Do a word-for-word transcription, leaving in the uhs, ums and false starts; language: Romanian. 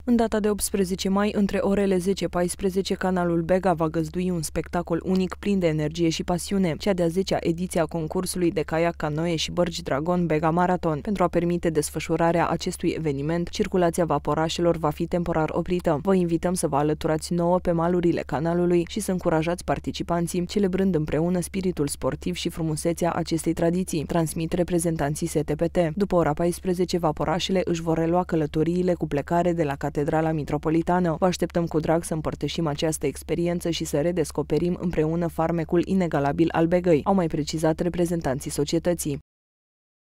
În data de optsprezece mai, între orele zece paisprezece, canalul Bega va găzdui un spectacol unic plin de energie și pasiune, cea de-a zecea ediție a concursului de caiac, canoe și bărci Dragon Bega Marathon. Pentru a permite desfășurarea acestui eveniment, circulația vaporașelor va fi temporar oprită. Vă invităm să vă alăturați nouă pe malurile canalului și să încurajați participanții, celebrând împreună spiritul sportiv și frumusețea acestei tradiții, transmit reprezentanții S T P T. După ora paisprezece, vaporașele își vor relua călătoriile cu plecare de la Catedrala Mitropolitană. Vă așteptăm cu drag să împărtășim această experiență și să redescoperim împreună farmecul inegalabil al Begăi, au mai precizat reprezentanții societății.